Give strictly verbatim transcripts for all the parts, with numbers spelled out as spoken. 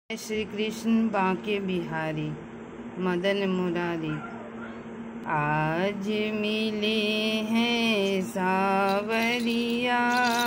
श्री कृष्ण बांके बिहारी मदन मुरारी। आज मिले हैं सावरिया,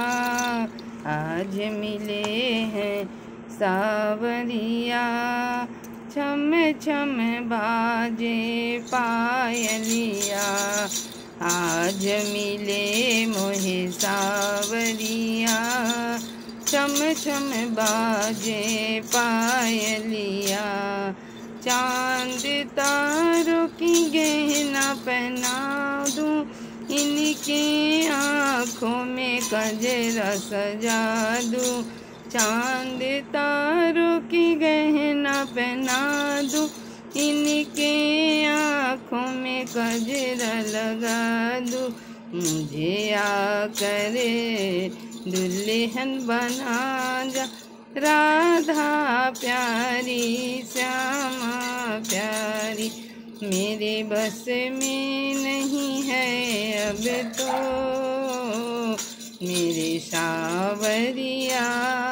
आज मिले हैं सावरिया, छम छम बाजे पायलिया। आज मिले मोहे सावरिया, छम छम बाजे पायलिया। चांद तारों की गहना पहना दूं, इनकी आँखों में गजरा सजा दूं। चांद तारों की गहना पहना दूं, इनके आँखों में गजरा लगा दूं। मुझे आकर दुल्हन बना जा, राधा प्यारी श्यामा प्यारी। मेरे बस में नहीं है अब तो मेरे सावरिया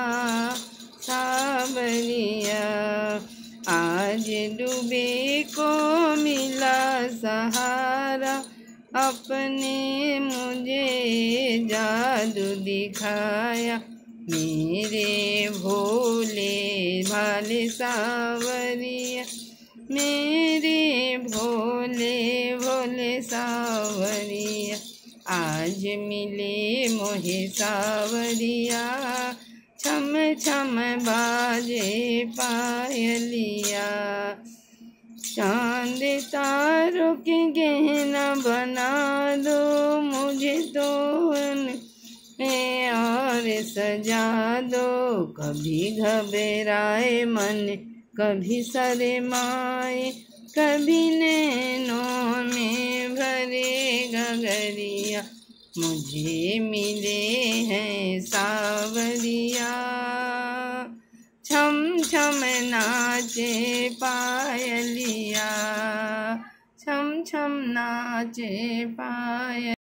सावरिया। आज डूबे को मिला सहारा, अपने मुझे जादू दिखाया। मेरे भोले भाले सावरिया, मेरे भोले भोले सावरिया। आज मिले मोहे सावरिया, छम छम बाजे पायलिया। चांद तारों के गहना बना दो मुझे तो में और सजा दो। कभी घबराए मन, कभी शर्माए, कभी नैनों में भरे गगरिया। मुझे मिले हैं सावरिया, छम छम नाचे पायलिया, छम छम नाचे पायल।